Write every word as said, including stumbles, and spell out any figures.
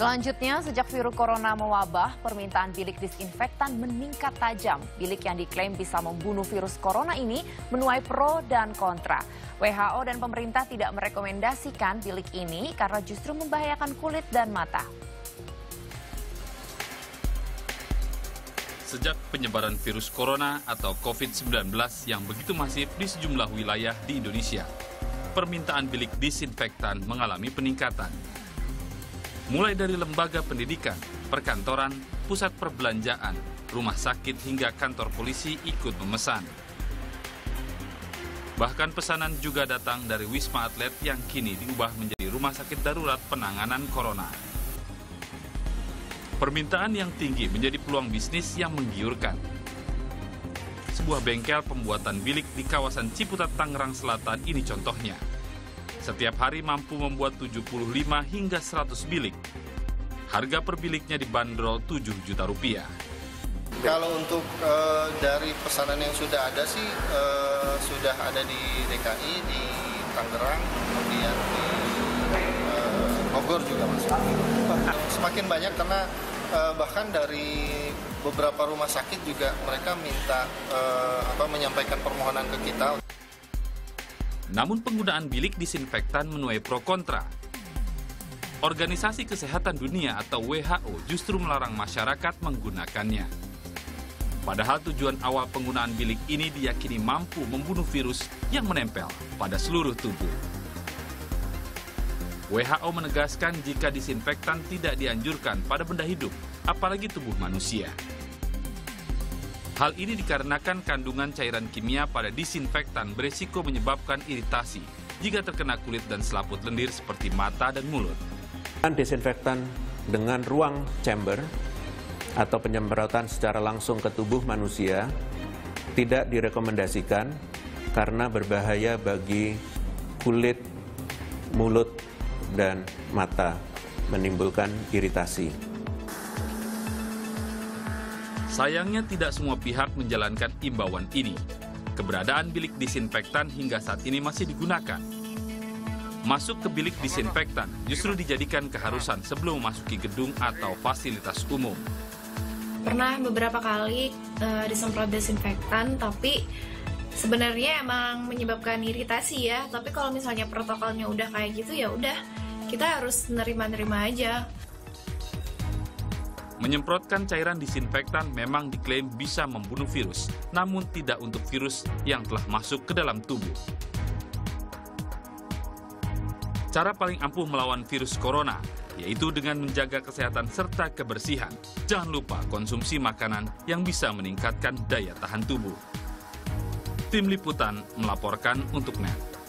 Selanjutnya, sejak virus corona mewabah, permintaan bilik disinfektan meningkat tajam. Bilik yang diklaim bisa membunuh virus corona ini menuai pro dan kontra. W H O dan pemerintah tidak merekomendasikan bilik ini karena justru membahayakan kulit dan mata. Sejak penyebaran virus corona atau COVID sembilan belas yang begitu masif di sejumlah wilayah di Indonesia, permintaan bilik disinfektan mengalami peningkatan. Mulai dari lembaga pendidikan, perkantoran, pusat perbelanjaan, rumah sakit hingga kantor polisi ikut memesan. Bahkan pesanan juga datang dari Wisma Atlet yang kini diubah menjadi rumah sakit darurat penanganan corona. Permintaan yang tinggi menjadi peluang bisnis yang menggiurkan. Sebuah bengkel pembuatan bilik di kawasan Ciputat, Tangerang Selatan ini contohnya. Setiap hari mampu membuat tujuh puluh lima hingga seratus bilik. Harga per biliknya dibanderol tujuh juta rupiah. Kalau untuk e, dari pesanan yang sudah ada sih e, sudah ada di D K I, di Tangerang, kemudian di e, Bogor juga masuk. Semakin banyak karena e, bahkan dari beberapa rumah sakit juga mereka minta e, apa menyampaikan permohonan ke kita. Namun penggunaan bilik disinfektan menuai pro kontra. Organisasi Kesehatan Dunia atau W H O justru melarang masyarakat menggunakannya. Padahal tujuan awal penggunaan bilik ini diyakini mampu membunuh virus yang menempel pada seluruh tubuh. W H O menegaskan jika disinfektan tidak dianjurkan pada benda hidup, apalagi tubuh manusia. Hal ini dikarenakan kandungan cairan kimia pada disinfektan beresiko menyebabkan iritasi jika terkena kulit dan selaput lendir seperti mata dan mulut. Disinfektan dengan ruang chamber atau penyemprotan secara langsung ke tubuh manusia tidak direkomendasikan karena berbahaya bagi kulit, mulut, dan mata, menimbulkan iritasi. Sayangnya tidak semua pihak menjalankan imbauan ini. Keberadaan bilik disinfektan hingga saat ini masih digunakan. Masuk ke bilik disinfektan justru dijadikan keharusan sebelum memasuki gedung atau fasilitas umum. Pernah beberapa kali uh, disemprot desinfektan, tapi sebenarnya emang menyebabkan iritasi ya. Tapi kalau misalnya protokolnya udah kayak gitu ya udah, kita harus nerima-nerima aja. Menyemprotkan cairan disinfektan memang diklaim bisa membunuh virus, namun tidak untuk virus yang telah masuk ke dalam tubuh. Cara paling ampuh melawan virus corona yaitu dengan menjaga kesehatan serta kebersihan. Jangan lupa konsumsi makanan yang bisa meningkatkan daya tahan tubuh. Tim Liputan melaporkan untuk N E T.